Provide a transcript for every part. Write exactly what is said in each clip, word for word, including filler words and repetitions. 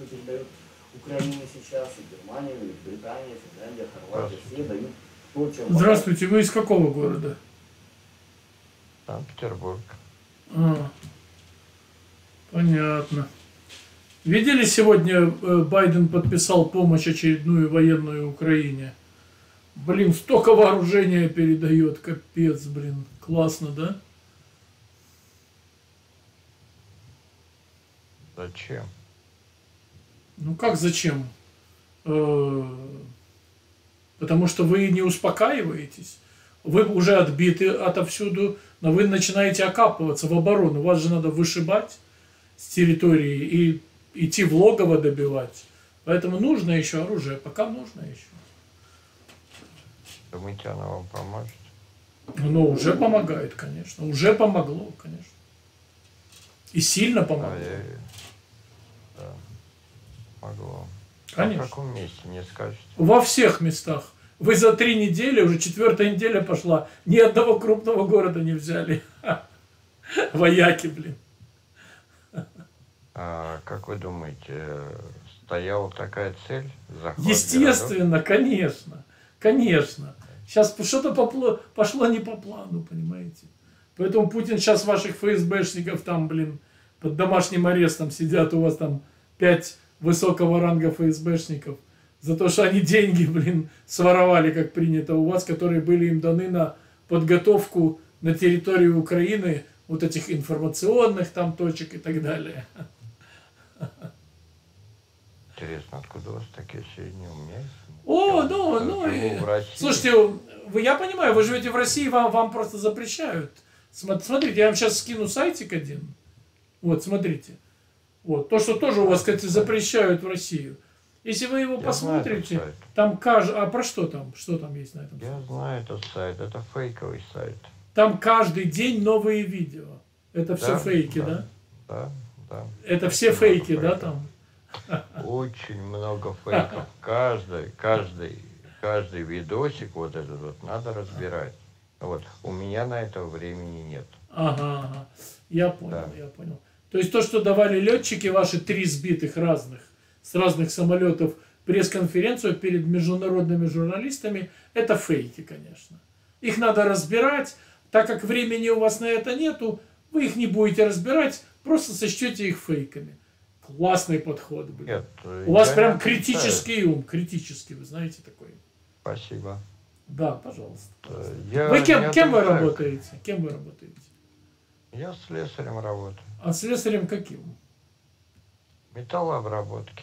что передают Украине сейчас, и Германия, и Британия, Финляндия, Хорватия, все дают то, чем... Здравствуйте, вы из какого города? Санкт-Петербург. А, понятно. Видели, сегодня Байден подписал помощь очередную военную Украине? Блин, столько вооружения передает, капец, блин. Классно, да? Зачем? Ну как зачем? Потому что вы не успокаиваетесь. Вы уже отбиты отовсюду, но вы начинаете окапываться в оборону. Вас же надо вышибать с территории и идти в логово добивать. Поэтому нужно еще оружие, пока нужно еще. Думаете, оно вам поможет? Ну, уже помогает, конечно. Уже помогло, конечно. И сильно помогло. А я... Да, помогло. Конечно. А в каком месте, не скажете? Во всех местах. Вы за три недели, уже четвертая неделя пошла, ни одного крупного города не взяли. Вояки, блин. А как вы думаете, стояла такая цель? Захват Естественно, городов? конечно. Конечно. Сейчас что-то попло... пошло не по плану, понимаете. Поэтому Путин сейчас ваших ФСБшников там, блин, под домашним арестом сидят, у вас там пять высокого ранга ФСБшников. За то, что они деньги, блин, своровали, как принято у вас, которые были им даны на подготовку на территории Украины вот этих информационных там точек и так далее. Интересно, откуда у вас такие сведения у меня? О, я ну, ну, и... России. Слушайте, вы, я понимаю, вы живете в России, вам, вам просто запрещают. Смотрите, я вам сейчас скину сайтик один. Вот, смотрите. Вот, то, что тоже у вас, кстати, запрещают в Россию. Если вы его я посмотрите, там каждый... А про что там? Что там есть на этом я сайте? Я знаю этот сайт, это фейковый сайт. Там каждый день новые видео. Это да, все фейки, да? Да, да. да. Это все Очень фейки, фейков. Да, там? Очень много фейков. Каждый, каждый, каждый видосик вот этот вот надо разбирать. Вот. У меня на это времени нет. Ага, ага. Я понял, да. я понял. То есть то, что давали летчики ваши, три сбитых разных, с разных самолетов, пресс-конференцию перед международными журналистами, это фейки, конечно. Их надо разбирать. Так как времени у вас на это нету, вы их не будете разбирать, просто сочтете их фейками. Классный подход. Блин. Нет, у вас прям критический ум, критический, вы знаете такой. Спасибо. Да, пожалуйста. Я вы кем, кем вы работаете? Кем вы работаете? Я слесарем работаю. А слесарем каким? Металлообработки.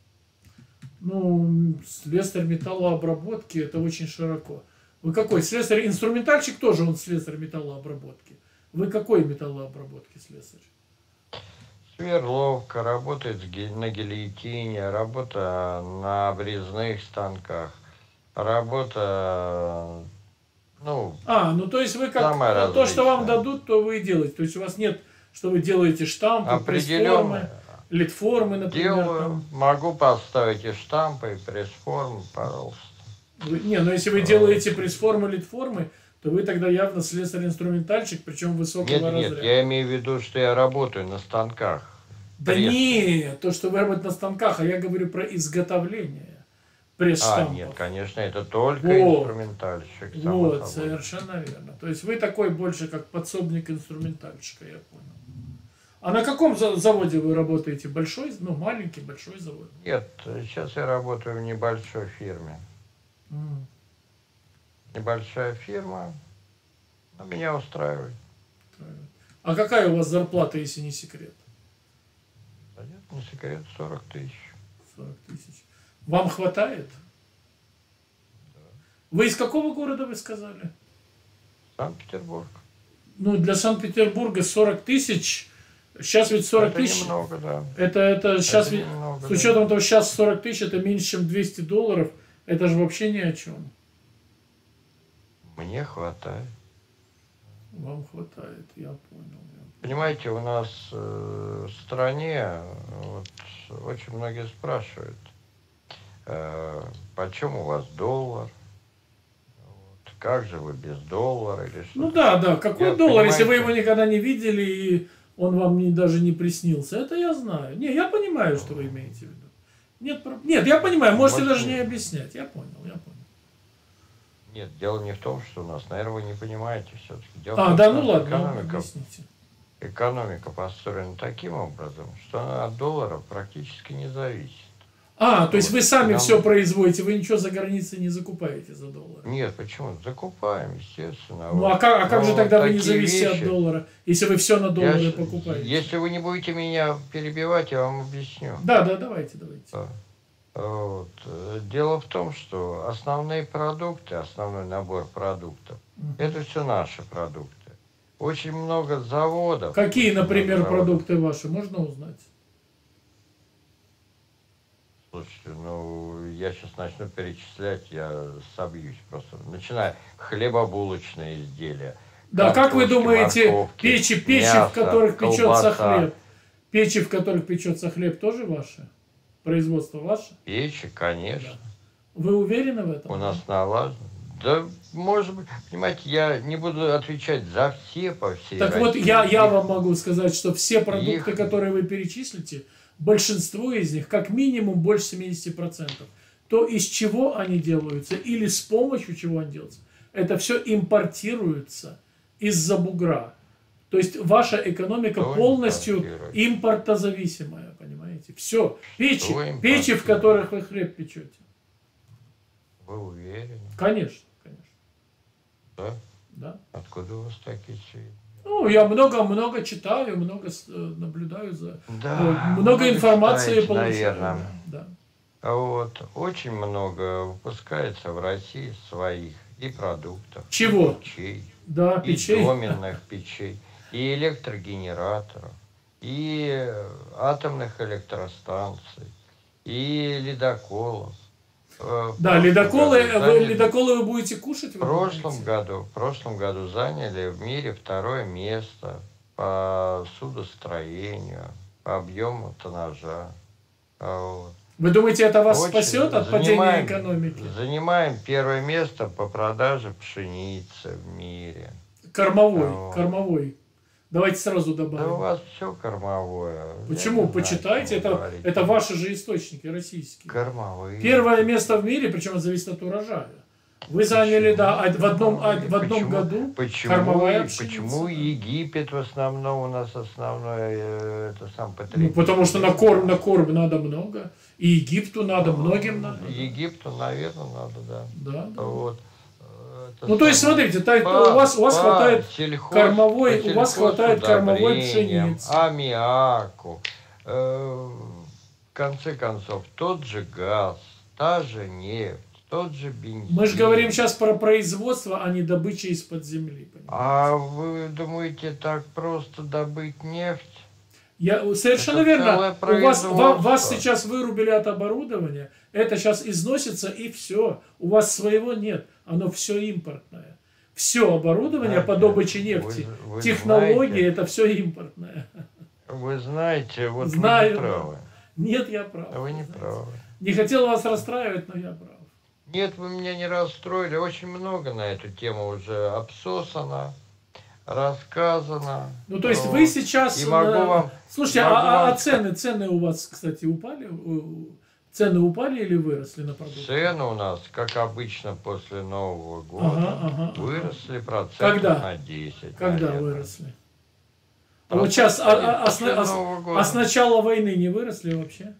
Ну, слесарь металлообработки, это очень широко. Вы какой? Слесарь, инструментальщик тоже он слесарь металлообработки. Вы какой металлообработки слесарь? Сверловка, работает на гильотине, работа на обрезных станках, работа, ну... А, ну то есть вы как, то, что вам дадут, то вы и делаете. То есть у вас нет, что вы делаете штампы, пресс-формы, литформы, например. Делаю, там. Могу поставить и штампы, и пресс-формы, пожалуйста. Вы, не, но если вы делаете пресс-формы, литформы, то вы тогда явно слесарь-инструментальщик, причем высокого нет, разряда. Нет, я имею в виду, что я работаю на станках. Да пресс. нет, то, что вы работаете на станках, а я говорю про изготовление пресс-штампов. А, нет, конечно, это только вот. инструментальщик. Вот, совершенно верно. То есть вы такой больше как подсобник инструментальщика, я понял. А на каком заводе вы работаете? Большой, ну маленький, большой завод? Нет, сейчас я работаю в небольшой фирме. Mm. Небольшая фирма, но меня устраивает. А какая у вас зарплата, если не секрет? Да нет, не секрет, сорок тысяч. сорок тысяч. Вам хватает? Да. Вы из какого города вы сказали? Санкт-Петербург. Ну, для Санкт-Петербурга сорок тысяч. Сейчас ведь сорок тысяч. Это немного, да. Это, это сейчас это ведь, немного, с учетом да. того, сейчас сорок тысяч, это меньше, чем двести долларов. Это же вообще ни о чем. Мне хватает. Вам хватает, я понял. Я понял. Понимаете, у нас э, в стране вот, очень многие спрашивают, э, почем у вас доллар, вот, как же вы без доллара или что. Ну да, да, какой я, доллар, понимаете, если вы его никогда не видели и он вам не, даже не приснился. Это я знаю. Не, я понимаю, что вы имеете в виду. Нет, про- нет, я понимаю, можете Может, даже не нет. объяснять. Я понял, я понял. Нет, дело не в том, что у нас, наверное, вы не понимаете все-таки. Дело в А, том, да, что ну наша ладно, экономика, объясните. экономика построена таким образом, что она от доллара практически не зависит. А, то есть Вот. вы сами Нам- все производите, вы ничего за границей не закупаете за доллар. Нет, почему? Закупаем, естественно. Ну Вот. а как, а как же Но тогда вы не такие зависите вещи- от доллара, если вы все на Я доллары щ- покупаете? Если вы не будете меня перебивать, я вам объясню. Да, да, давайте, давайте. Да. Вот. Э, Дело в том, что основные продукты, основной набор продуктов, Мгм. это все наши продукты. Очень много заводов. Какие, очень например, много заводов. продукты ваши, можно узнать? Слушайте, ну, я сейчас начну перечислять, я собьюсь просто. Начиная хлебобулочные изделия. Да, как вы картошки, думаете, морковки, печи, печи, мясо, в которых печется колбаса. хлеб, печи, в которых печется хлеб, тоже ваши? Производство ваше? Печи, конечно. Вы уверены в этом? У нас налажено. Да, может быть, понимаете, я не буду отвечать за все по всей Так России. вот, я, я Их- вам могу сказать, что все продукты, их- которые вы перечислите, большинство из них, как минимум больше семидесяти процентов, то из чего они делаются или с помощью чего они делаются, это все импортируется из-за бугра. То есть ваша экономика Что полностью импортируется? импортозависимая, понимаете? Все. Печи, Что печи, в импортируется? которых вы хлеб печете. Вы уверены? Конечно, конечно. Да? Да. Откуда у вас такие сведения? Ну, я много-много читаю, много с- э, наблюдаю за... Да, э, много информации читаете, получаю. наверное. Да. А вот очень много выпускается в России своих и продуктов. Чего? И печей, Да, и печей. доменных печей, и электрогенераторов, и атомных электростанций, и ледоколов. Э, в Да, прошлом ледоколы, году вы, заняли- ледоколы вы будете кушать? В вы прошлом думаете? году, в прошлом году заняли в мире второе место по судостроению, по объему тоннажа. А вот. Вы думаете, это вас Очень спасет от падения занимаем- экономики? Занимаем первое место по продаже пшеницы в мире. Кормовой, Вот. кормовой. Давайте сразу Да у добавим. вас все кормовое. Почему? Я не знаю, Почитайте, что вы это, говорите. это ваши же источники российские. Кормовые. Первое место в мире, причем это зависит от урожая. Вы заняли, да, а в одном, а в одном Почему- году Почему, кормовая и- пшеница. почему Египет в основном у нас основное э, это сам Ну, потребитель? потому что на корм, на корм надо много. И Египту надо, многим надо. да. Египту, наверное, надо, да. Да, да. Вот. э, это Ну, то есть, самое. смотрите, так, По- у вас, у вас по хватает сельхоз- кормовой- по у вас хватает кормовой сельхозудобрениям, пшеницы. аммиаку, э, в конце концов, тот же газ, та же нефть, тот же бензин. Мы же говорим сейчас про производство, а не добычу из-под земли. понимаете? А вы думаете, так просто добыть нефть? Я, совершенно Это верно. целое У вас, ва- вас производство. сейчас вырубили от оборудования, это сейчас износится и все. У вас своего нет, оно все импортное. Все оборудование по Знаете, добыче нефти, вы- вы технологии, знаете- это все импортное. Вы знаете, вот Знаю, вы не правы. Нет, я прав. Вы не знаете. правы. Не хотел вас расстраивать, но я прав. Нет, вы меня не расстроили. Очень много на эту тему уже обсосано, рассказано. Ну, то есть Вот. вы сейчас... И могу э, вам- Слушайте, могу а, а- вам а цены, цены у вас, кстати, упали? Э, Цены упали или выросли на продукты? Цены у нас, как обычно, после Нового года Ага, ага, ага. выросли процентов Когда? на десять. Когда наверное. выросли? А вот сейчас, а, а- а с- После а с- Нового года. а с начала войны не выросли вообще?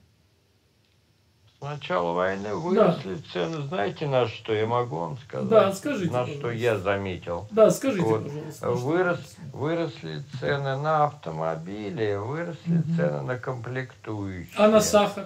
С начала войны выросли цены. Знаете, на что? Я могу вам сказать. Да, скажите, На пожалуйста. что я заметил. Да, скажите, Вот. пожалуйста. на что Вырос, выросли. выросли цены на автомобили, выросли цены на комплектующие. А на сахар?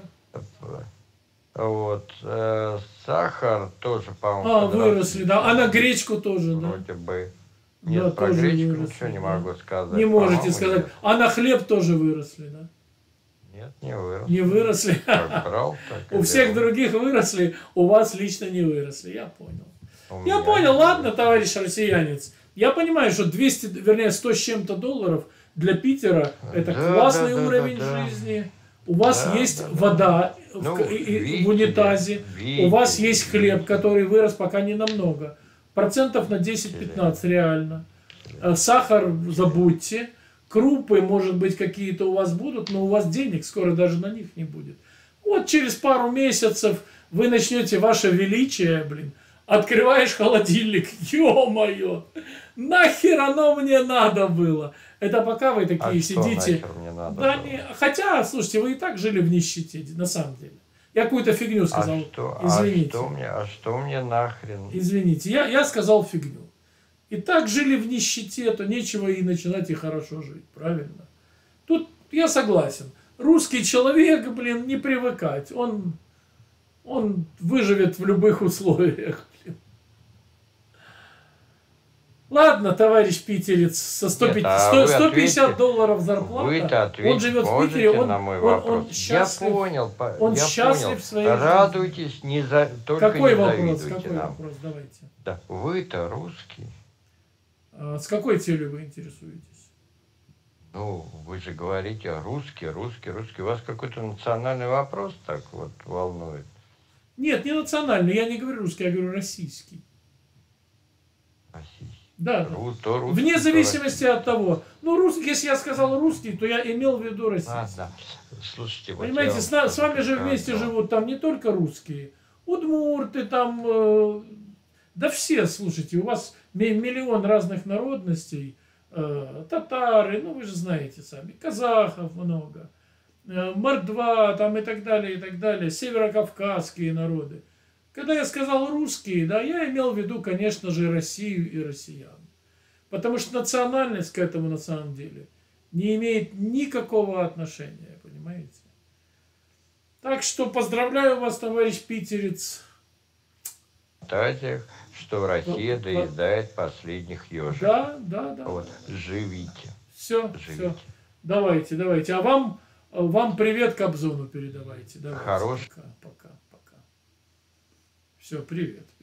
Вот. э, сахар тоже, по-моему, А, подрос. выросли, да. А на гречку тоже, да? Вроде бы. Нет, Да, про тоже гречку выросли, ничего не да. могу сказать. Не можете По-моему, сказать. Нет, А на хлеб тоже выросли, да? Нет, не вырос. Не выросли. Как брал, так и У всех делал. других выросли, у вас лично не выросли. Я понял. У Я меня понял, не ладно, выросло. товарищ россиянец. Я понимаю, что двести, вернее, сто с чем-то долларов для Питера это Да, классный да, да, уровень да, да. жизни. У вас Да, есть да, да. вода в, Ну, к- и- и видите в унитазе, ли, видите у вас ли, есть хлеб, видите. который вырос пока не намного. Процентов на десять-пятнадцать реально. Э, Сахар забудьте. Крупы, может быть, какие-то у вас будут, но у вас денег скоро даже на них не будет. Вот через пару месяцев вы начнете ваше величие, блин. Открываешь холодильник, ё-моё, нахер оно мне надо было. Это пока вы такие а сидите. Что мне надо да было? не, хотя, слушайте, вы и так жили в нищете, на самом деле. Я какую-то фигню сказал. А что, Извините. А что мне, а что мне нахрен? Извините, я, я сказал фигню. И так жили в нищете, то нечего и начинать и хорошо жить, правильно? Тут я согласен. Русский человек, блин, не привыкать. Он, он выживет в любых условиях. Блин. Ладно, товарищ питерец, со сто пятьдесят, Нет, а сто пятьдесят ответьте, долларов зарплата. Вы-то ответить Он живет в Питере, можете он, на мой он, вопрос? он счастлив. Я понял, он я счастлив понял. в своей Радуйтесь, не за, только Какой не вопрос? завидуйте Какой нам. вопрос? Давайте. Да, вы-то русский. А, с какой целью вы интересуетесь? Ну, вы же говорите русский, русский, русский. У вас какой-то национальный вопрос так вот волнует? Нет, не национальный. Я не говорю русский, я говорю российский. Российский. Да, Ру, то русский, вне то зависимости российский. от того. Ну, русский, если я сказал русский, то я имел в виду российский. Ладно. Слушайте, вот Понимаете, я с, вам на- с вами же скажу. вместе живут там не только русские, удмурты там, э, да все, слушайте, у вас ми- миллион разных народностей, э, татары, ну вы же знаете сами, казахов много, э, мордва там и так далее, и так далее, северокавказские народы. Когда я сказал русские, да, я имел в виду, конечно же, Россию и россиян. Потому что национальность к этому на самом деле не имеет никакого отношения, понимаете? Так что поздравляю вас, товарищ питерец. Кстати, что Россия Вот, доедает последних ежиков. Да, да, да. Вот, живите. Все, Живите. все. Давайте, давайте. А вам, вам привет Кобзону передавайте. Давайте. Хорош. Пока, пока, пока. Все, привет.